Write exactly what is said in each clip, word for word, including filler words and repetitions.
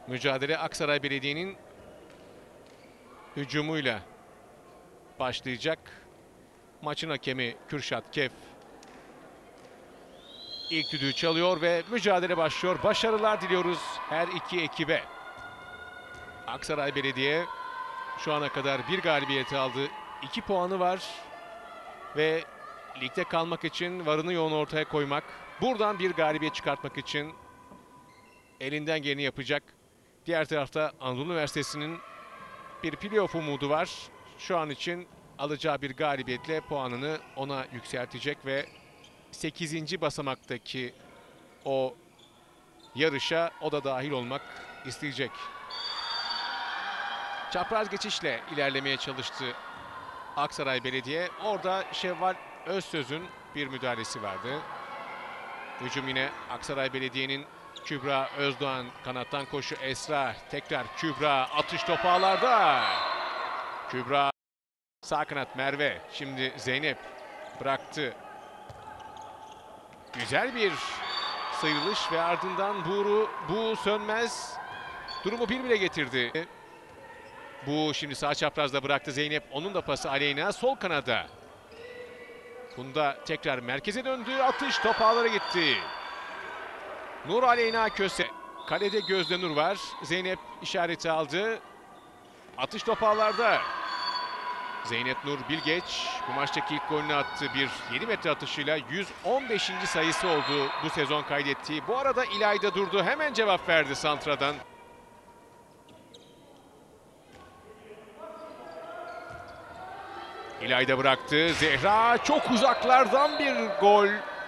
Mücadele Aksaray Belediye'nin hücumuyla başlayacak. Maçın hakemi Kürşat Kef ilk düdüğü çalıyor ve mücadele başlıyor. Başarılar diliyoruz her iki ekibe. Aksaray Belediye şu ana kadar bir galibiyeti aldı. iki puanı var ve ligde kalmak için varını yoğunu ortaya koymak, buradan bir galibiyet çıkartmak için elinden geleni yapacak. Diğer tarafta Anadolu Üniversitesi'nin bir playoff umudu var. Şu an için alacağı bir galibiyetle puanını ona yükseltecek ve sekizinci basamaktaki o yarışa o da dahil olmak isteyecek. Çapraz geçişle ilerlemeye çalıştı Aksaray Belediye. Orada Şevval Özsöz'ün bir müdahalesi vardı. Hücum yine Aksaray Belediye'nin. Kübra Özdoğan kanattan koşu, Esra tekrar Kübra, atış topu ağlarda. Kübra sağ kanat, Merve, şimdi Zeynep bıraktı. Güzel bir sıyrılış ve ardından Buğru, Bu Sönmez durumu bir bire getirdi. Bu şimdi sağ çaprazda bıraktı Zeynep, onun da pası Aleyna sol kanada. Bunda tekrar merkeze döndü, atış top ağlara gitti. Nur Aleyna Köse. Kalede Gözde Nur var. Zeynep işareti aldı. Atış top ağlarda. Zeynep Nur Bilgeç bu maçtaki ilk golünü attı. Bir yedi metre atışıyla yüz on beşinci sayısı oldu bu sezon kaydettiği. Bu arada İlayda durdu. Hemen cevap verdi santradan. İlayda bıraktı. Zehra çok uzaklardan bir gol.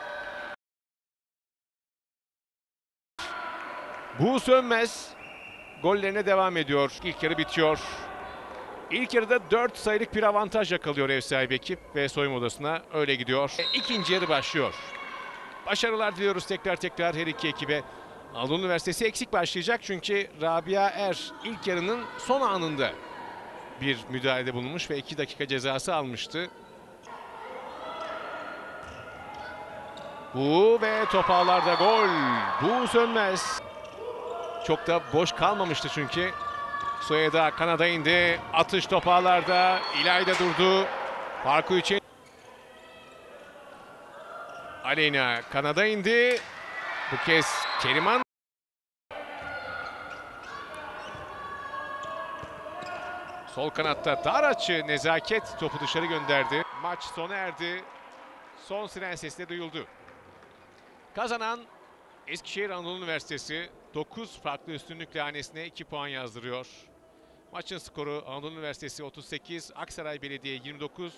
Bu Sönmez gollerine devam ediyor. İlk yarı bitiyor. İlk yarıda dört sayılık bir avantaj yakalıyor ev sahibi ekip ve soyunma odasına öyle gidiyor. İkinci yarı başlıyor. Başarılar diliyoruz tekrar tekrar her iki ekibe. Anadolu Üniversitesi eksik başlayacak çünkü Rabia Er ilk yarının son anında bir müdahalede bulunmuş ve iki dakika cezası almıştı. Bu ve top ağlarda gol. Bu Sönmez. Çok da boş kalmamıştı çünkü. Soyeda kanada indi. Atış top ağlarda. İlayda durdu. Farkı için. Aleyna kanada indi. Bu kez Keriman. Sol kanatta dar açı Nezaket topu dışarı gönderdi. Maç sona erdi. Son siren sesi de duyuldu. Kazanan Eskişehir Anadolu Üniversitesi dokuz farklı üstünlükle hanesine iki puan yazdırıyor. Maçın skoru Anadolu Üniversitesi otuz sekiz, Aksaray Belediye yirmi dokuz.